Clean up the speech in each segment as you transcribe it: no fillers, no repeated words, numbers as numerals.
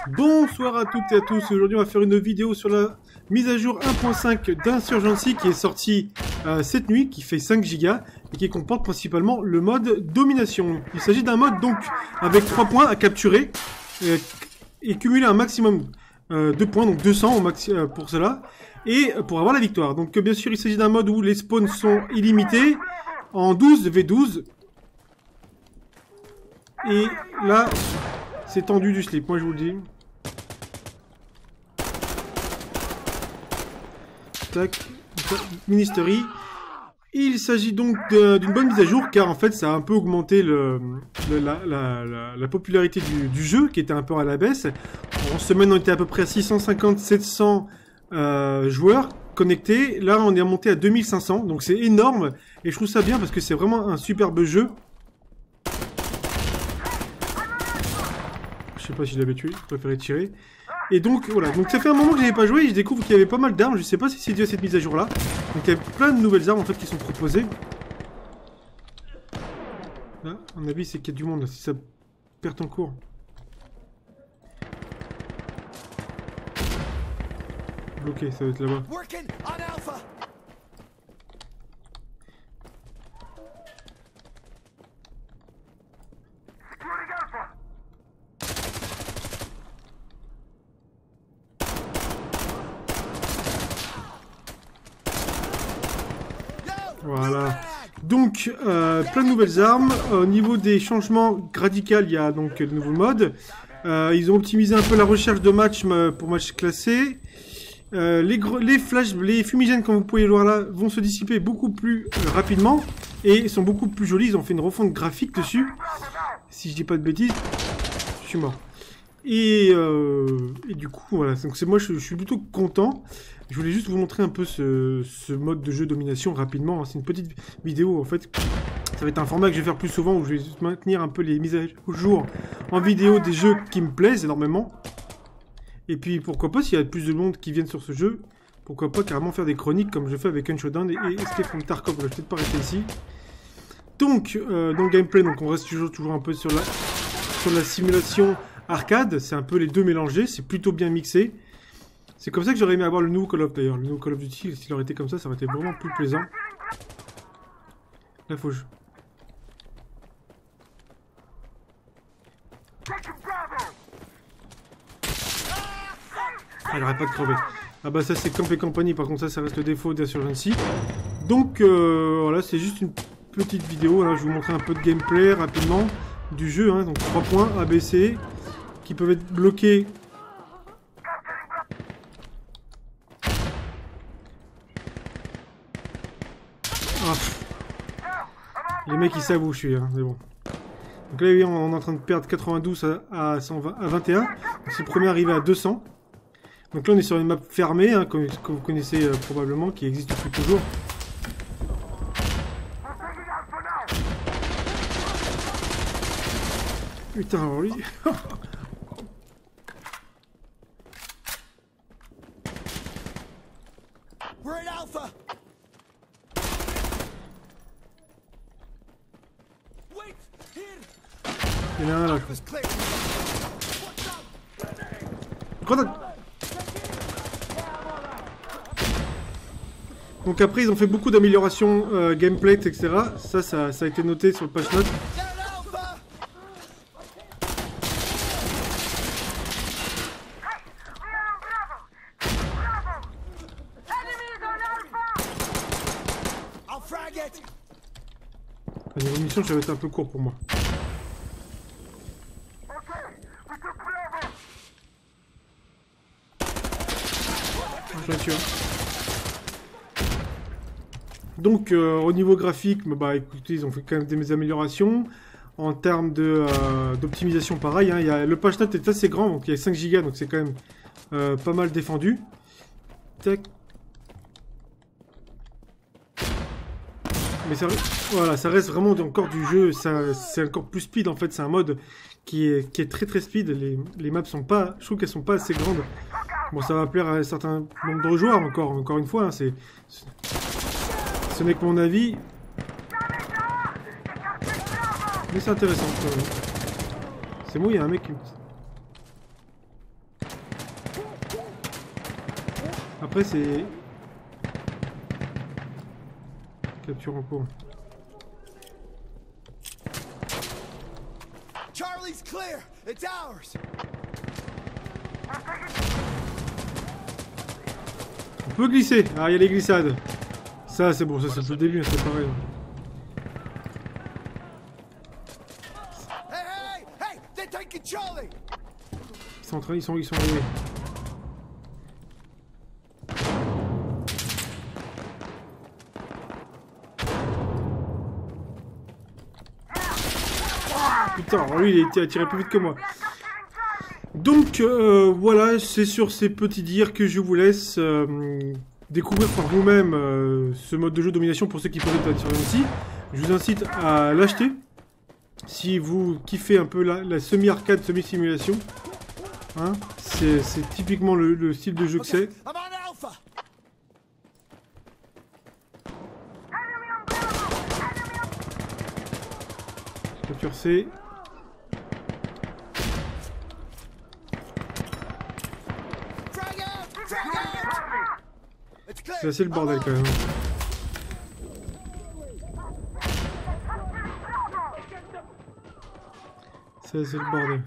Bonsoir à toutes et à tous, aujourd'hui on va faire une vidéo sur la mise à jour 1.5 d'Insurgency qui est sortie cette nuit, qui fait 5 Go et qui comporte principalement le mode domination. Il s'agit d'un mode donc avec 3 points à capturer et cumuler un maximum de points, donc 200 au maxi pour cela, et pour avoir la victoire. Donc bien sûr il s'agit d'un mode où les spawns sont illimités en 12v12 et là c'est tendu du slip, moi je vous le dis. Tac, Ministry. Il s'agit donc d'une bonne mise à jour car en fait ça a un peu augmenté la popularité du jeu qui était un peu à la baisse. En semaine on était à peu près à 650-700 joueurs connectés. Là on est monté à 2500 donc c'est énorme et je trouve ça bien parce que c'est vraiment un superbe jeu. Je sais pas si je l'avais tué, je préférais tirer. Et donc voilà, donc ça fait un moment que j'avais pas joué et je découvre qu'il y avait pas mal d'armes, je sais pas si c'est dû à cette mise à jour là. Donc il y a plein de nouvelles armes en fait qui sont proposées. Là, à mon avis c'est qu'il y a du monde, si ça perd en cours. Bloqué, ça va être là-bas. Voilà. Donc, plein de nouvelles armes. Au niveau des changements radicaux, il y a donc de nouveaux modes. Ils ont optimisé un peu la recherche de matchs pour matchs classés. Les fumigènes, comme vous pouvez le voir là, vont se dissiper beaucoup plus rapidement. Et sont beaucoup plus jolis. Ils ont fait une refonte graphique dessus. Si je dis pas de bêtises, je suis mort. Et du coup, voilà. Donc moi, je suis plutôt content. Je voulais juste vous montrer un peu ce mode de jeu domination rapidement. C'est une petite vidéo en fait. Ça va être un format que je vais faire plus souvent où je vais maintenir un peu les mises à jour en vidéo des jeux qui me plaisent énormément. Et puis pourquoi pas, s'il y a plus de monde qui viennent sur ce jeu, pourquoi pas carrément faire des chroniques comme je fais avec Unshowdown et Escape from Tarkov. Je vais peut-être pas rester ici. Donc, dans le gameplay, donc on reste toujours un peu sur la simulation arcade. C'est un peu les deux mélangés, c'est plutôt bien mixé. C'est comme ça que j'aurais aimé avoir le nouveau Call of d'ailleurs. Le nouveau Call of Duty, s'il aurait été comme ça aurait été vraiment plus plaisant. Là, faut que je... Ah, il arrête pas de crever. Ah bah ça c'est Camp et compagnie, par contre ça reste le défaut d'Insurgency. Donc voilà, c'est juste une petite vidéo. Là, je vais vous montrer un peu de gameplay rapidement du jeu. Hein. Donc 3 points ABC qui peuvent être bloqués. Ah. Les mecs ils savent où je suis, hein, mais bon. Donc là on est en train de perdre 92 à 21. C'est le premier arrivé à 200. Donc là on est sur une map fermée, hein, que vous connaissez probablement, qui existe depuis toujours. Putain, alors lui... Il y en a un là, je crois. Grenade! Donc après, ils ont fait beaucoup d'améliorations gameplay, etc. Ça a été noté sur le patch note. La niveau mission, ça va être un peu court pour moi. Je la tue. Donc au niveau graphique, bah écoutez, ils ont fait quand même des améliorations. En termes d'optimisation, pareil. Hein, le patch note est assez grand, donc il y a 5 Go, donc c'est quand même pas mal défendu. Tac. Mais ça, voilà, ça reste vraiment encore du jeu, c'est encore plus speed en fait, c'est un mode qui est très speed, les maps sont pas, je trouve qu'elles sont pas assez grandes. Bon, ça va plaire à un certain nombre de joueurs encore une fois, hein, ce n'est que mon avis. Mais c'est intéressant. C'est bon, il y a un mec qui... Après, c'est... Capture en cours. Charlie's clear. It's ours. On peut glisser. Ah, il y a les glissades. Ça, c'est bon. Ça, c'est le début. C'est pareil. Hey! They're taking Charlie. Ils sont en train... Ils sont arrivés. Putain, lui il a tiré plus vite que moi. Donc voilà, c'est sur ces petits dires que je vous laisse découvrir par vous-même ce mode de jeu domination pour ceux qui peuvent être attirés aussi. Je vous incite à l'acheter si vous kiffez un peu la semi-arcade, semi-simulation. Hein, c'est typiquement le style de jeu que c'est. Capture C. C'est assez le bordel quand même. C'est assez le bordel.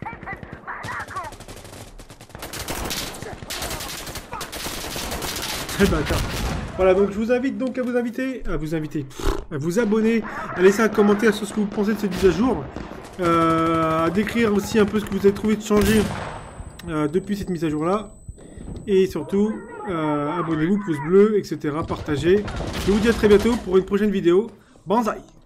Très bâtard. Voilà, donc je vous invite donc à vous abonner, à laisser un commentaire sur ce que vous pensez de cette mise à jour, à décrire aussi un peu ce que vous avez trouvé de changer depuis cette mise à jour là, et surtout abonnez-vous, pouce bleu, etc., partagez. Je vous dis à très bientôt pour une prochaine vidéo. Banzai!